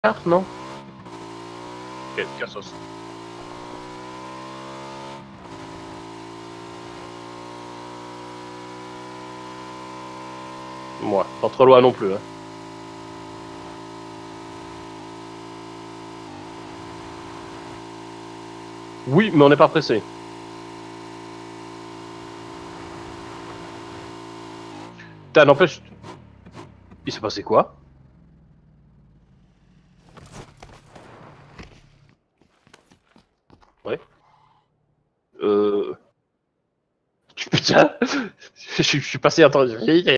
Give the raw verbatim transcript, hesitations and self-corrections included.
non? Ok, cassos. Moi, pas trop loin non plus. Hein. Oui, mais on n'est pas pressé. Putain, n'empêche... Il s'est passé quoi? Ouais. Euh... Putain, je suis passé... Attends,